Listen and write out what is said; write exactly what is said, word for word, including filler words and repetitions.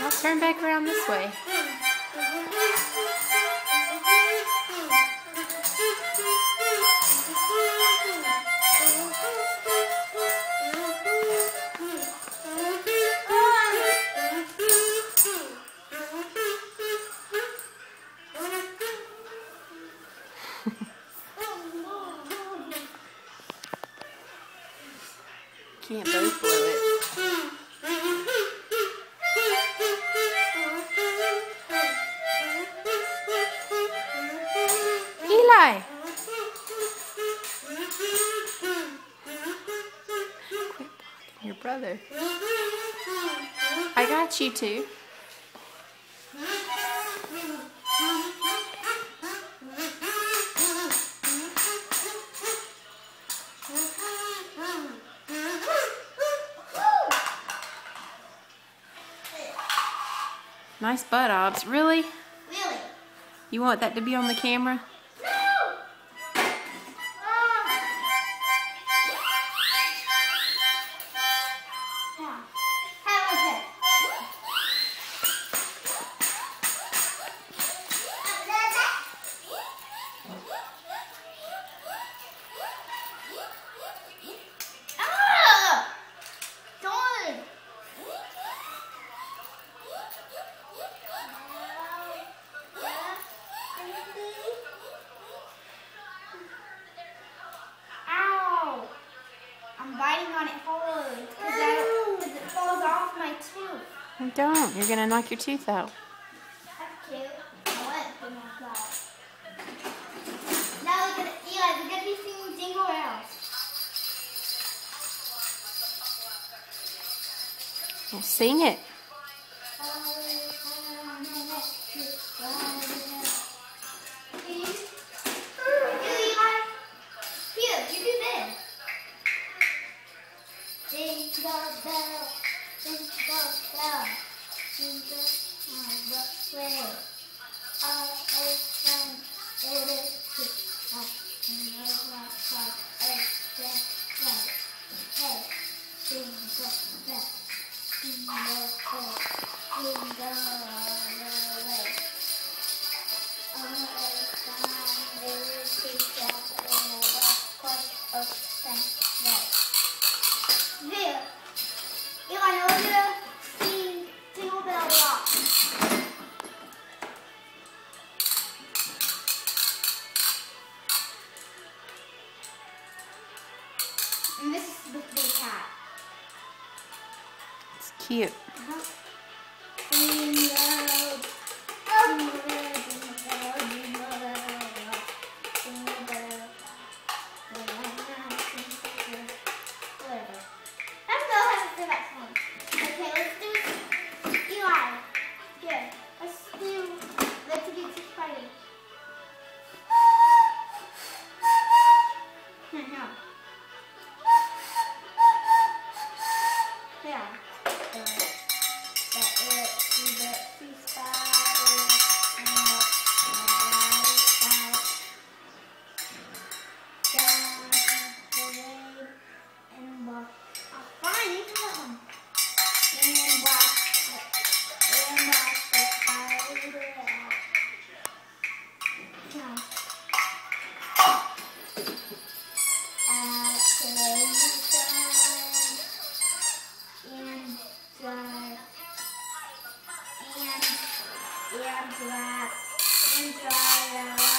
I'll turn back around this way. Can't both blow it. Eli! Quit blocking your brother. I got you two. Nice butt, Obs. Really? Really? You want that to be on the camera? No! Yeah. How was it? Ah! Darn! Ow! I'm biting on it hard because it falls off my tooth. Don't. You're going to knock your tooth out. That's cute. I want it to knock out. Now look at it. Eli, we're going to be singing Jingle Bells. Well, sing it. Jingle bell, jingle bell, jingle all the way. All open, it is good. In the rock, open way. Hey, jingle bell, jingle bell, jingle all the way. All open, it is good. In the rock, open way. There. Eli, now we're gonna sing Jingle Bell Rock. And this is the big cat. It's cute. Uh-huh. Jingle, jingle, jingle, jingle bell, jingle bell. Whatever. Let's go ahead and do that song. Okay, let's do Eli. Here, let's do Let's Get Too Fighting. Here, here. Yeah. And dry, and dry,